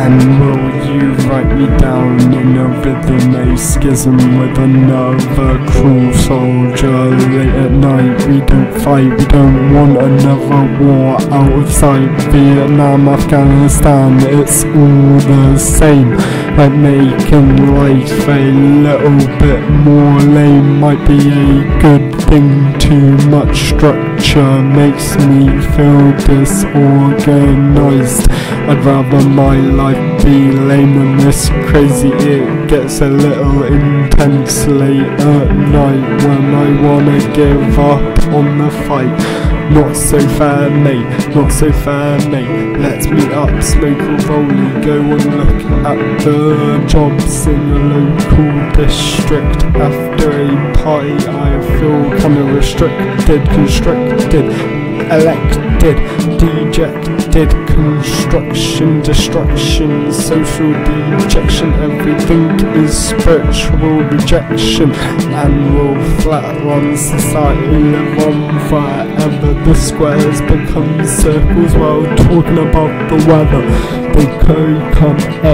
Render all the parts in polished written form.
And will you write me down in a rhythm, a schism with another cruel soldier? Late at night we don't fight, we don't want another war out of sight. Vietnam, Afghanistan, it's all the same. Like making life a little bit more lame might be a good thing. Too much structure makes me feel disorganized. I'd rather my life be lame than this crazy. It gets a little intense late at night when I wanna give up on the fight. Not so fair, mate, not so fair, mate. Let's meet up, smoke a rollie, go and look at the jobs in the local district. After a party I feel kinda restricted, constricted, elected, dejected, construction, destruction, social dejection. Everything is spiritual rejection, and will flatrun society, live on forever. The squares become circles while talking about the weather. They become a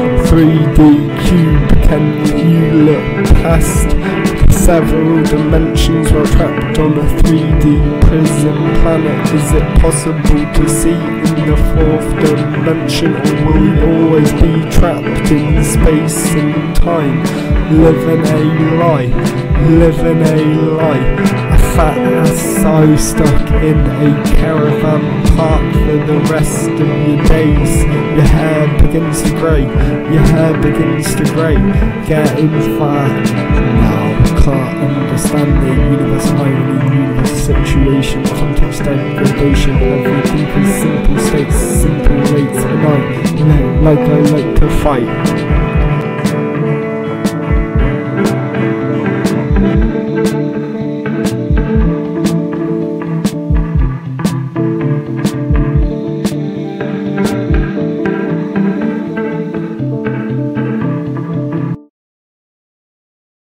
3D cube. Can you look past several dimensions while trapped on a 3D prison planet? Is it possible to see in the 4th dimension, or will we always be trapped in space and time? Living a lie, living a lie. A fat ass so stuck in a caravan park for the rest of your days. Your hair begins to grey, your hair begins to grey. Getting fat now. Can't understand the universe irony, universe situation, context degradation. Everything is simple states, simple rates, and I like to fight.